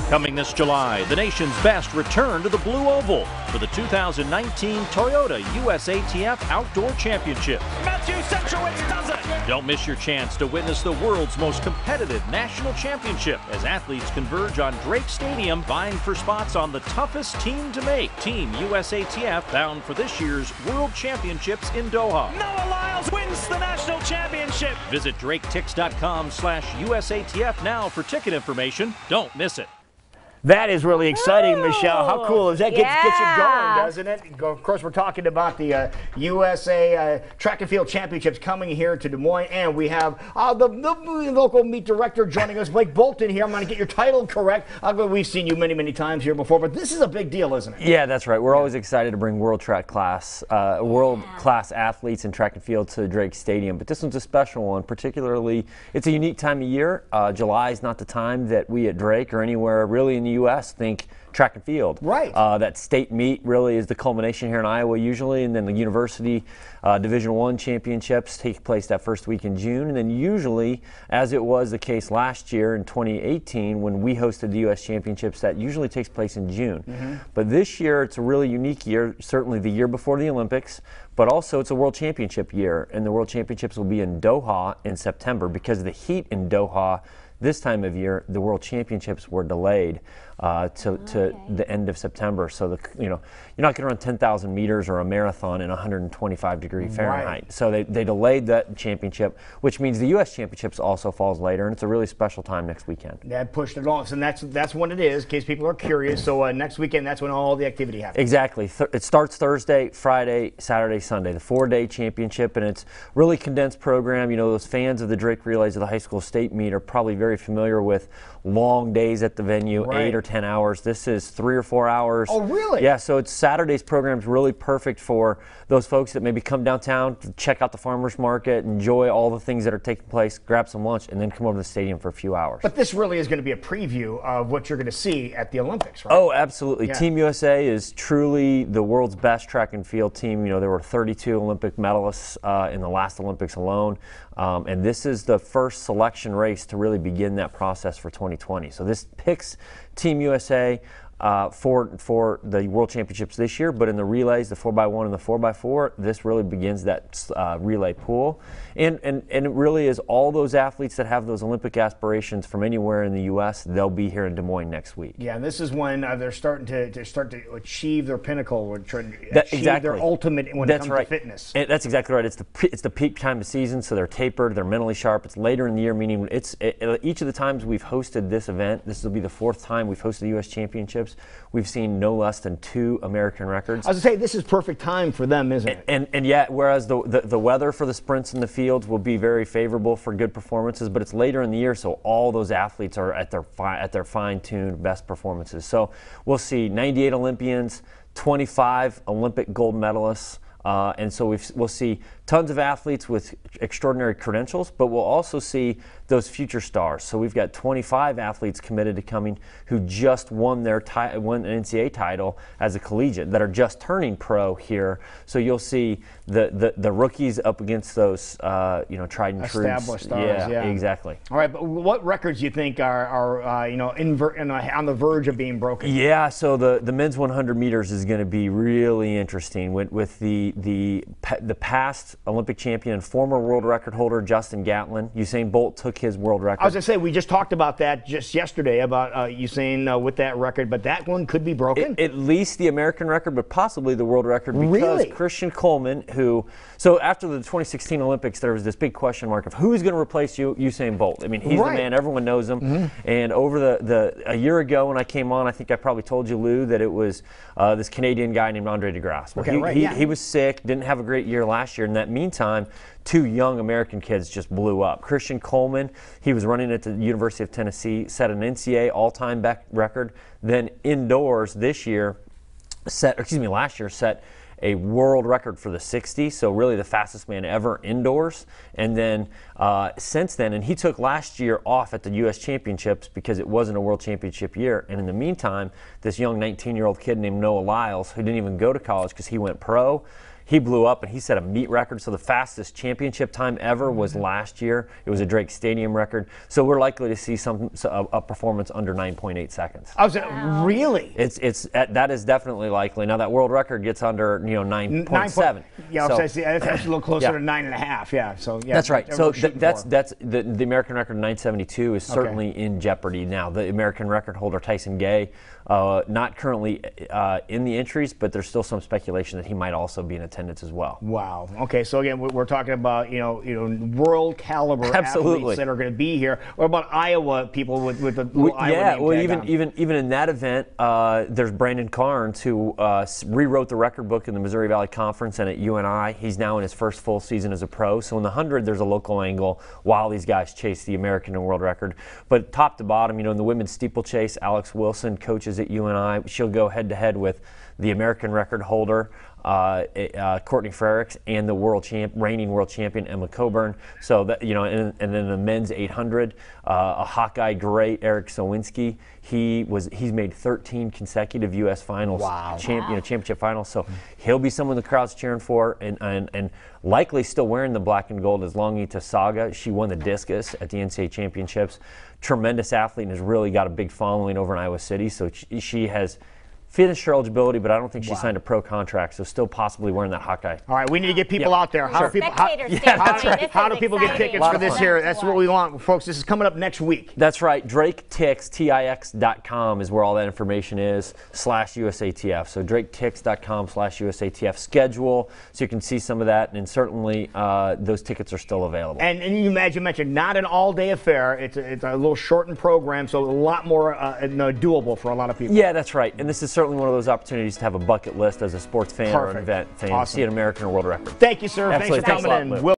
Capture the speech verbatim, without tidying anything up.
Coming this July, the nation's best return to the Blue Oval for the two thousand nineteen Toyota U S A T F Outdoor Championship. Matthew Centrowitz does it! Don't miss your chance to witness the world's most competitive national championship as athletes converge on Drake Stadium, vying for spots on the toughest team to make. Team U S A T F bound for this year's World Championships in Doha. Noah Lyles wins the national championship. Visit draketix.com slash USATF now for ticket information. Don't miss it. That is really exciting, Ooh, Michelle. How cool is that? Gets, yeah. gets you going, doesn't it? Of course, we're talking about the uh, U S A uh, Track and Field Championships coming here to Des Moines, and we have uh, the, the local meet director joining us, Blake Bolton here. I'm going to get your title correct. Uh, we've seen you many, many times here before, but this is a big deal, isn't it? Yeah, that's right. We're always excited to bring world track class, uh, world class athletes in track and field to Drake Stadium, but this one's a special one. Particularly, it's a unique time of year. Uh, July is not the time that we at Drake or anywhere really in the U S think track and field. Right. Uh, that state meet really is the culmination here in Iowa usually, and then the university uh, Division One championships take place that first week in June, and then usually, as it was the case last year in twenty eighteen when we hosted the U S championships, that usually takes place in June. Mm-hmm. But this year it's a really unique year, certainly the year before the Olympics, but also it's a World Championship year, and the World Championships will be in Doha in September. Because of the heat in Doha this time of year, the World Championships were delayed uh, to, to okay. the end of September. So the you know you're not going to run ten thousand meters or a marathon in one hundred twenty-five degree Fahrenheit. Right. So they, they delayed that championship, which means the U S Championships also falls later, and it's a really special time next weekend. That pushed it off, and that's that's when it is, in case people are curious. So uh, next weekend, that's when all the activity happens. Exactly. Th- it starts Thursday, Friday, Saturday, Sunday, the four-day championship, and it's really condensed program. You know, those fans of the Drake Relays of the high school state meet are probably very familiar with long days at the venue, right. eight or ten hours. This is three or four hours. Oh, really? Yeah, so it's Saturday's program is really perfect for those folks that maybe come downtown to check out the farmers market, enjoy all the things that are taking place, grab some lunch, and then come over to the stadium for a few hours. But this really is going to be a preview of what you're going to see at the Olympics, right? Oh, absolutely. Yeah. Team U S A is truly the world's best track and field team. You know, there were thirty-two Olympic medalists uh, in the last Olympics alone. Um, and this is the first selection race to really begin that process for twenty twenty. So this picks Team U S A uh, for for the World Championships this year, but in the relays, the four by one and the four by four, this really begins that uh, relay pool. And, and, and it really is all those athletes that have those Olympic aspirations from anywhere in the U S, they'll be here in Des Moines next week. Yeah, and this is when uh, they're starting to, to start to achieve their pinnacle, or trying to That- achieve exactly. their ultimate when That's it comes right. to fitness. And that's exactly right. It's the pe- it's the peak time of season, so they're tapered, they're mentally sharp. It's later in the year, meaning it's it, it- each of the times we've hosted this event. This will be the fourth time we've hosted the U S Championships. We've seen no less than two American records. I was going to say, this is perfect time for them, isn't it? And and yet, whereas the, the the weather for the sprints in the fields will be very favorable for good performances, but it's later in the year, so all those athletes are at their fi- at their fine-tuned best performances. So we'll see ninety-eight Olympians, twenty-five Olympic gold medalists. Uh, and so we've, we'll see tons of athletes with extraordinary credentials, but we'll also see those future stars. So we've got twenty-five athletes committed to coming who just won their ti- won an N C A A title as a collegiate that are just turning pro here. So you'll see the, the, the rookies up against those uh, you know tried and true Established stars, yeah, yeah. exactly. All right, but what records do you think are, are uh, you know, inver- in, uh, on the verge of being broken? Yeah, so the, the men's one hundred meters is going to be really interesting with, with the the the past Olympic champion and former world record holder Justin Gatlin. Usain Bolt took his world record. I was going to say, we just talked about that just yesterday, about uh, Usain uh, with that record, but that one could be broken? At, at least the American record, but possibly the world record, because Really? Christian Coleman, who, so after the twenty sixteen Olympics, there was this big question mark of who's going to replace you, Usain Bolt. I mean, he's Right. the man, everyone knows him. Mm-hmm. And over the, the, a year ago when I came on, I think I probably told you, Lou, that it was uh, this Canadian guy named Andre DeGrasse. Well, Okay, he, right, he, yeah. he was sick, didn't have a great year last year. In that meantime, two young American kids just blew up. Christian Coleman, he was running at the University of Tennessee, set an N C A A all-time back record. Then indoors this year, set, or excuse me, last year set a world record for the sixty, so really the fastest man ever indoors. And then uh, since then, and he took last year off at the U S Championships because it wasn't a World Championship year. And in the meantime, this young nineteen-year-old kid named Noah Lyles, who didn't even go to college because he went pro, he blew up and he set a meet record. So the fastest championship time ever was last year. It was a Drake Stadium record. So we're likely to see some a, a performance under nine point eight seconds. I was wow. really. It's it's that is definitely likely. Now that world record gets under you know nine point seven. Yeah, so, that's actually a little closer yeah. to nine and a half. Yeah, so yeah. That's right. So th- that's for. that's the, the American record nine seventy-two is certainly okay. in jeopardy now. The American record holder Tyson Gay, uh, not currently uh, in the entries, but there's still some speculation that he might also be in attendance as well. Wow. Okay. So again, we're talking about you know you know world caliber Absolutely. athletes that are going to be here. What about Iowa people with with the we, Iowa yeah? name Well, tag even on? even even in that event, uh, there's Brandon Carnes who uh, rewrote the record book in the Missouri Valley Conference and at U N I. He's now in his first full season as a pro. So in the hundred, there's a local angle while these guys chase the American and world record. But top to bottom, you know, in the women's steeplechase, Alex Wilson coaches at U N I. She'll go head to head with the American record holder, uh, uh, Courtney Frericks, and the world champ, reigning world champion Emma Coburn. So that you know, and, and then the men's eight hundred, uh, a Hawkeye great, Eric Sowinski. He was he's made thirteen consecutive U S finals, wow. champ, you know, championship finals. So he'll be someone the crowd's cheering for, and and, and likely still wearing the black and gold is Longita Saga. She won the discus at the N C double A championships. Tremendous athlete and has really got a big following over in Iowa City. So she, she has finished her eligibility, but I don't think she wow. signed a pro contract, so still possibly wearing that Hawkeye. All right, we need to get people yep. out there. How sure. do people? How, Yeah, that's right. How do people exciting. get tickets for this here? That's what we want, folks. This is coming up next week. That's right. Drake Tix, T I X dot com is where all that information is, slash U S A T F. So Drake Tix dot com slash U S A T F schedule, so you can see some of that, and certainly uh, those tickets are still available. And, and you imagine, mentioned not an all-day affair. It's a, it's a little shortened program, so a lot more uh, no, doable for a lot of people. Yeah, that's right. And this is certainly one of those opportunities to have a bucket list as a sports fan Perfect. or an event fan. Awesome. See an American or world record. Thank you, sir. Absolutely. Thanks for coming Thanks a lot, in. Lou. We'll